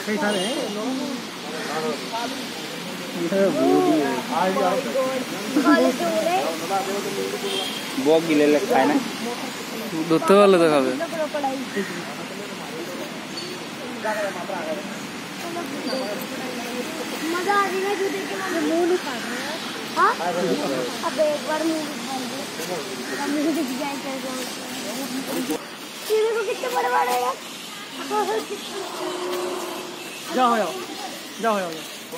বক গিলে খায় না, ধরতে পারলে তো খাবে। मजा आ रही है जो देख के मुंह नहीं खा रहा है। हाँ अब एक बार मुंह दिखाएंगे मुझे दिख जाए कैसे को कितने बड़े बड़े हैं। जाओ जाओ जाओ जाओ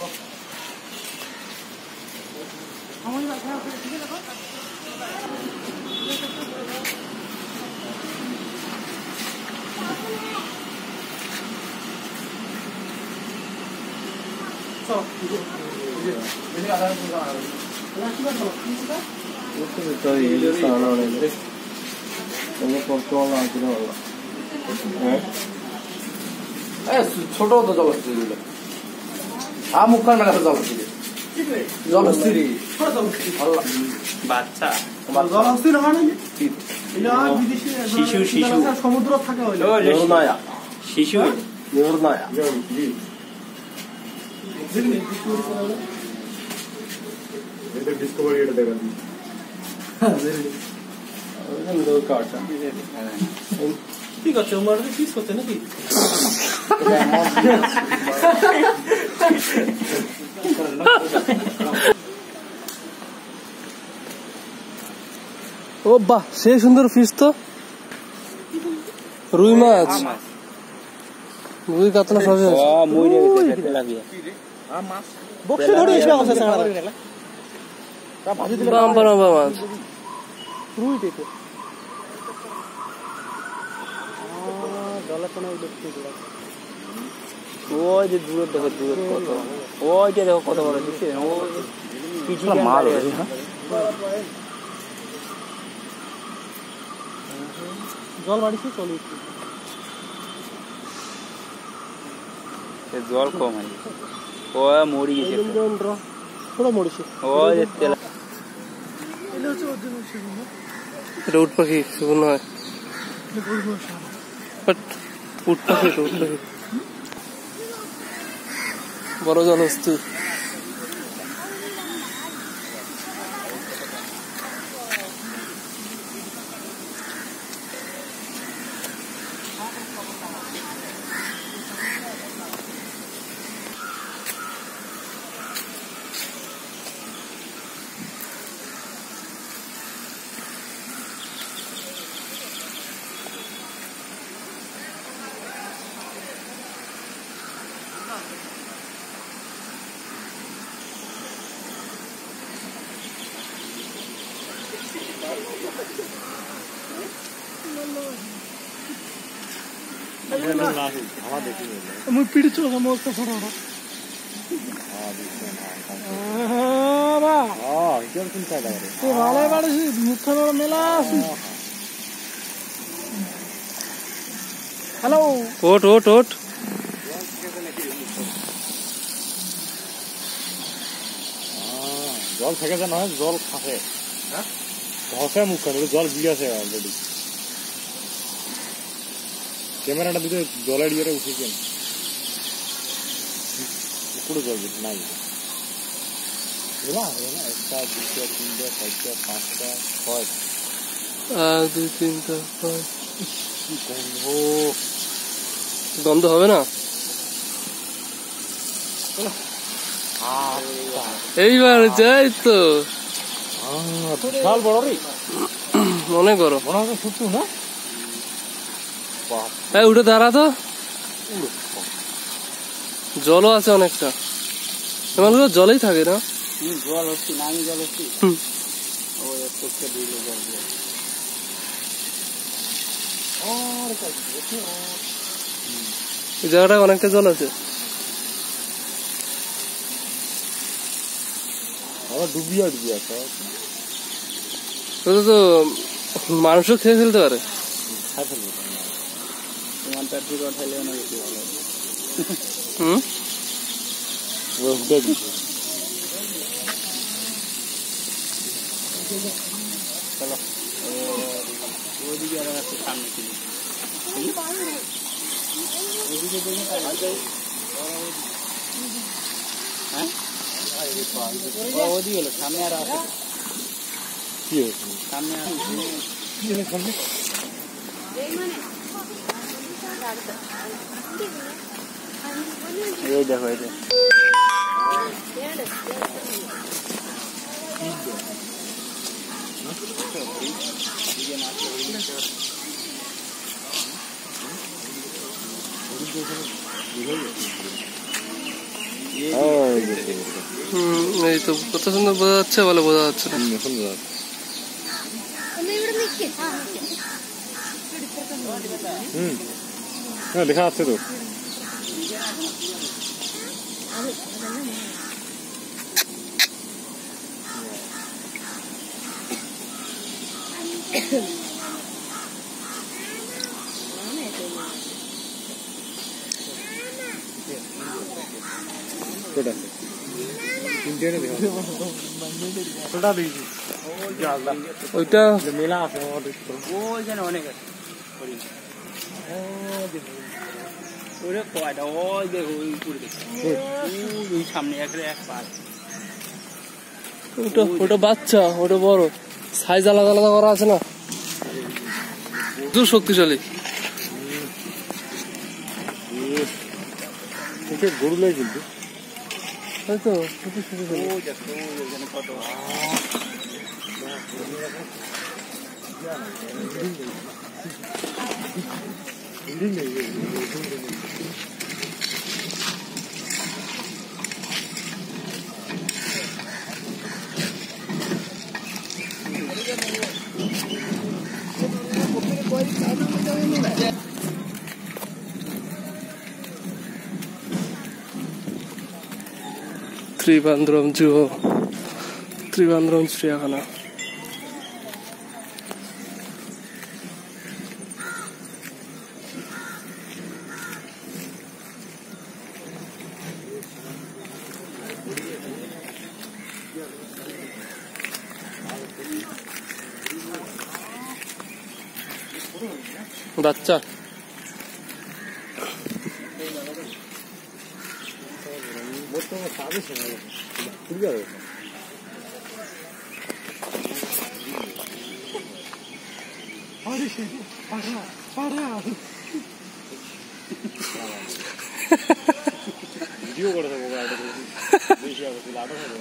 ছোট তো জলস্থির মুখান মেলা জলস্থির জলস্থির বাচ্চা জলস্থির হয় না শিশু শিশু সমুদ্র থাকে শিশু ডিসকভারি এটা দেখা ঠিক আছে ওর ফিস করতে নাকি ও বাহ সেই সুন্দর ফিস তো রুই মাছ রুই কাতলা সব বক্সে ধরে এসে আছে বাম্পার মাছ রুই দেখো ওই যে দূরে দেখো দূরে কত ওইটা দেখো কত বড় দিচ্ছে মাল জল বাড়িছে চলে জল কম হয় ও মরি গেছে পুরো মরিছে ওই যে তেল এটা উট পাখি শুকনো হয় উট পাখি বড় জলহস্তি muy pidicho somos que fueron तो वाले वाले से मुख्य में मेला हेलो ओट ओट ओट জল থেকে যে নয় জল খাসে ধসে মুখ করে জল বিয়াছে অলরেডি ক্যামেরাটা দিতে জলের ইয়ে উঠেছেন পুরো জল নাই একটা দুটো তিনটা চারটা পাঁচটা ছয় 1 2 3 4 5 গন্ধ হবে না এইবার যাই তো বিশাল বড় রে মনে করো মনে হয় শুটু না এই উঠে দাঁড়া তো জলও আছে অনেকটা এগুলো জলেই থাকে না জল হচ্ছে নামি জল হচ্ছে ওই একটা দিলে জল এই জায়গাটা অনেকটা জল আছে ডুবিয়া ডুবিয়া তো মানুষও খেয়ে ফেলতে পারে তোমার তার দিকে উঠাইলে অনেক বেশি ভালো চলো ওইদিকে আর একটা সামনে ছিল ওইদিকে হ্যাঁ ওদিকে হলো সামনে আর আছে কি হয়েছে সামনে আর এই দেখো এই যে এই তো কত সুন্দর বোঝা যাচ্ছে বলে বোঝা যাচ্ছে না হ্যাঁ দেখা যাচ্ছে তো ওইটা মেলা আছে ওইখানে অনেক আছে ওরে কয়টা ওই দেখো ওই উপরে ওই সামনে এক পাশ ওটা বাচ্চা ওটা বড় সাইজ আলাদা আলাদা করা আছে না প্রচুর শক্তিশালী গরু লাই কিন্তু তাই তো প্রচুর শক্তিশালী ওইখানে কত ত্রিবান্দ্রম জুও ত্রিবান্দ্রম চিড়িয়াখানা বাচ্চা ভিডিও করে দেবো বেশি আটো হবে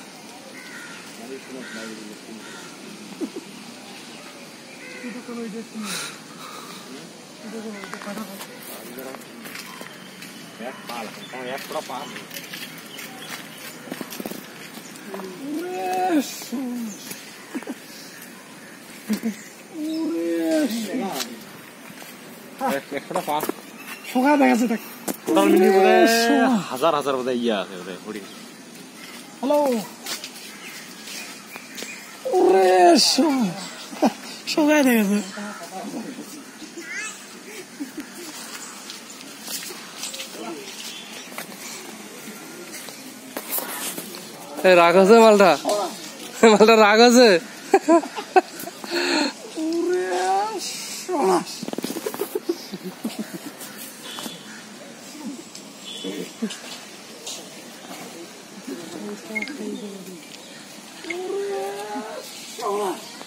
এক পা একটা পা শোকা দেখা যাচ্ছে টোটাল মিনি বোধ হাজার হাজার বোধ ইয়ে আছে বোধ হরিণ হ্যালো ওরে শোকায় দেখা যাচ্ছে রাগ আছে মালটা রাগ আছে